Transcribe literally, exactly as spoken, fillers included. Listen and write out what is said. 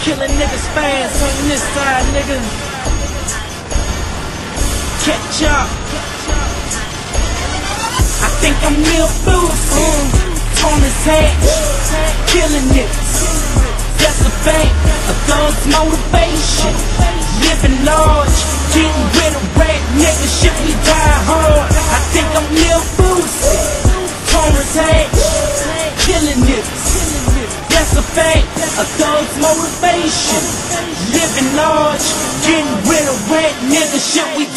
Killing niggas fast on this side, nigga. Catch up. I think I'm real boost. On his head, killing niggas. That's a fact. A thug's motivation. Living large, getting rid of rat niggas. Shit, we die hard. I think I'm real boost. On his head, killing niggas. That's a fact. A thug's motivation. Living large, getting rid of rat niggas. Shit, we